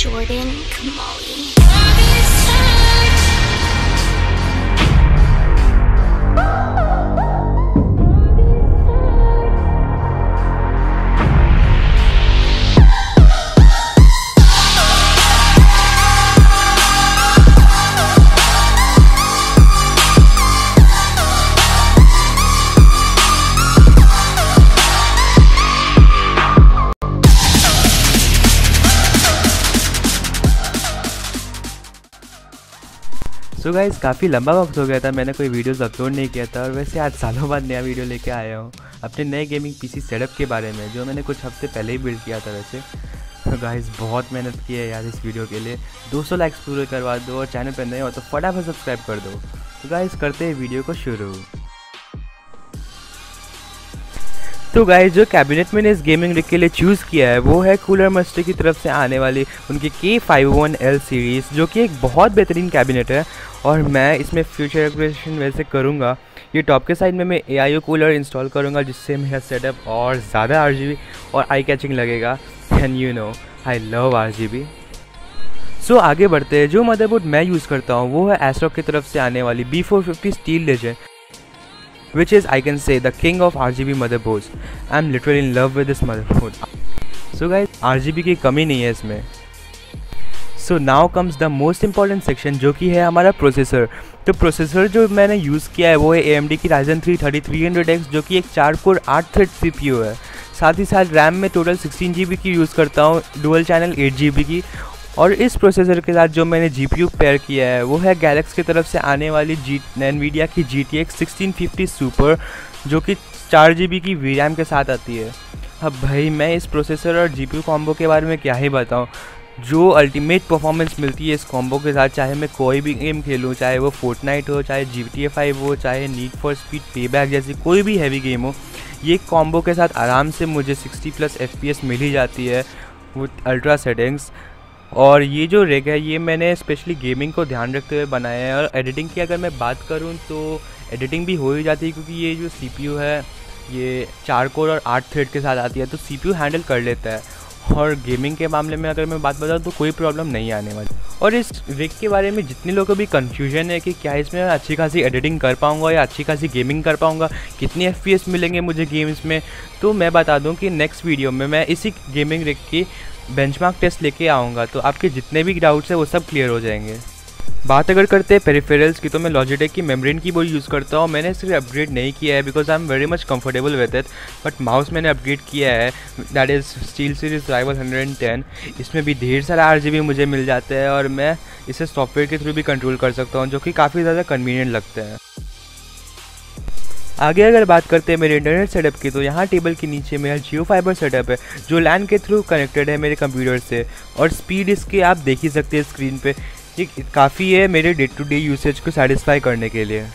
Jordan Kamali. So guys, काफ़ी लंबा वक्त हो गया था, मैंने कोई वीडियोस अपलोड नहीं किया था। और वैसे आज सालों बाद नया वीडियो लेके आया हूँ अपने नए गेमिंग पीसी सेटअप के बारे में, जो मैंने कुछ हफ्ते पहले ही बिल्ड किया था। वैसे तो गाइस बहुत मेहनत की है यार इस वीडियो के लिए। 200 लाइक्स पूरे करवा दो और चैनल पर नए हो तो फटाफट सब्सक्राइब कर दो। तो गाइस करते हैं वीडियो को शुरू। तो गाइस जो कैबिनेट मैंने इस गेमिंग रिग के लिए चूज़ किया है वो है कूलर मास्टर की तरफ से आने वाली उनकी K501L सीरीज़, जो कि एक बहुत बेहतरीन कैबिनेट है। और मैं इसमें फ्यूचर अपग्रेडेशन वैसे करूँगा। ये टॉप के साइड में मैं AIO कूलर इंस्टॉल करूँगा, जिससे मेरा सेटअप और ज़्यादा RGB और आई कैचिंग लगेगा। And you know I love RGB। So आगे बढ़ते हैं। जो मदरबोर्ड मैं यूज़ करता हूँ वो है एस्ट्रॉक की तरफ से आने वाली B450 steel legend, which is I can say the king of RGB motherboards. I'm literally in love with this motherboard. So guys RGB की कमी नहीं है इसमें। So now comes the most important section, जो कि है हमारा प्रोसेसर। तो प्रोसेसर जो मैंने यूज़ किया है वो है AMD की Ryzen 3 3300X, जो कि एक 4 कोर 8 थ्रेड CPU है। साथ ही साथ रैम में टोटल 16 GB की यूज़ करता हूँ, डुअल चैनल 8 GB की। और इस प्रोसेसर के साथ जो मैंने GPU पेयर किया है वो है गैलेक्स की तरफ से आने वाली NVIDIA की GTX 1650 सुपर, जो कि 4 GB की VRAM के साथ आती है। अब भाई मैं इस प्रोसेसर और GPU कॉम्बो के बारे में क्या ही बताऊं, जो अल्टीमेट परफॉर्मेंस मिलती है इस कॉम्बो के साथ। चाहे मैं कोई भी गेम खेलूँ, चाहे वो फोर्टनाइट हो, चाहे GTA 5 हो, चाहे नीड फॉर स्पीड पेबैक जैसी कोई भी हैवी गेम हो, ये कॉम्बो के साथ आराम से मुझे 60+ FPS मिल ही जाती है विथ अल्ट्रा सेटिंग्स। और ये जो रिग है ये मैंने स्पेशली गेमिंग को ध्यान रखते हुए बनाया है। और एडिटिंग की अगर मैं बात करूँ तो एडिटिंग भी हो ही जाती है, क्योंकि ये जो CPU है ये 4 कोर और 8 थ्रेड के साथ आती है, तो CPU हैंडल कर लेता है। और गेमिंग के मामले में अगर मैं बात बताऊँ तो कोई प्रॉब्लम नहीं आने वाली। और इस रिग के बारे में जितने लोगों को भी कन्फ्यूजन है कि क्या इसमें अच्छी खासी एडिटिंग कर पाऊँगा या अच्छी खासी गेमिंग कर पाऊँगा, कितनी FPS मिलेंगे मुझे गेम्स में, तो मैं बता दूँ कि नेक्स्ट वीडियो में मैं इसी गेमिंग रिग की बेंचमार्क टेस्ट लेके आऊँगा, तो आपके जितने भी डाउट्स हैं वो सब क्लियर हो जाएंगे। बात अगर करते हैं पेरिफेरल्स की, तो मैं लॉजिटेक की मेम्ब्रेन कीबोर्ड यूज़ करता हूँ। मैंने सिर्फ अपग्रेड नहीं किया है because I am very much comfortable with it, but mouse मैंने अपग्रेड किया है, that is SteelSeries Rival 110। इसमें भी ढेर सारा RGB मुझे मिल जाता है और मैं इसे सॉफ्टवेयर के थ्रू भी कंट्रोल कर सकता हूँ, जो कि काफ़ी ज़्यादा कन्वीनियंट लगता है। आगे अगर बात करते हैं मेरे इंटरनेट सेटअप की, तो यहाँ टेबल के नीचे मेरा जियो फाइबर सेटअप है, जो LAN के थ्रू कनेक्टेड है मेरे कंप्यूटर से। और स्पीड इसकी आप देख ही सकते हैं स्क्रीन पे, ये काफ़ी है मेरे डे टू डे यूसेज को सेटिस्फाई करने के लिए।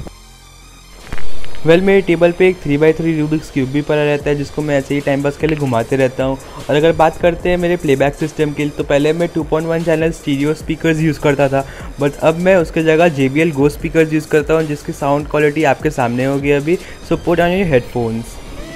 मेरे टेबल पे एक 3x3 रूबिक्स क्यूब भी पड़ा रहता है, जिसको मैं ऐसे ही टाइम पास के लिए घुमाते रहता हूँ। और अगर बात करते हैं मेरे प्लेबैक सिस्टम की, तो पहले मैं 2.1 चैनल स्टीरियो स्पीकर्स यूज़ करता था, बट अब मैं उसके जगह JBL गो स्पीकर्स यूज़ करता हूँ, जिसकी साउंड क्वालिटी आपके सामने होगी अभी। So put on your headphones.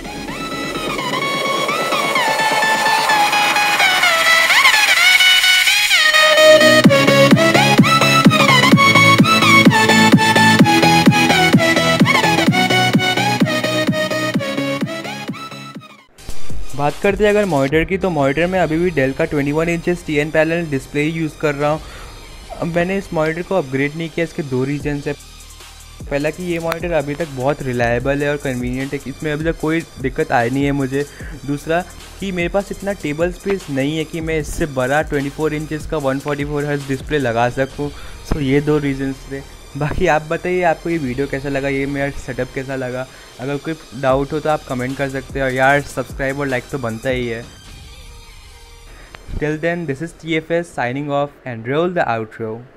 बात करते हैं अगर मॉनिटर की, तो मॉनिटर में अभी भी डेल का 21 इंचेस TN पैनल डिस्प्ले ही यूज़ कर रहा हूँ। अब मैंने इस मॉनिटर को अपग्रेड नहीं किया, इसके 2 रीजन्स है। पहला कि ये मॉनिटर अभी तक बहुत रिलायबल है और कन्वीनियंट है, इसमें अभी तक कोई दिक्कत आई नहीं है मुझे। दूसरा कि मेरे पास इतना टेबल स्पेस नहीं है कि मैं इससे बड़ा 24 इंचेस का 144 हर्ट्ज डिस्प्ले लगा सकूँ। सो ये 2 रीजन्स थे। बाकी आप बताइए आपको ये वीडियो कैसा लगा, ये मेरा सेटअप कैसा लगा। अगर कोई डाउट हो तो आप कमेंट कर सकते हो। यार सब्सक्राइब और लाइक तो बनता ही है। Till then this is TFS signing off and roll the outro.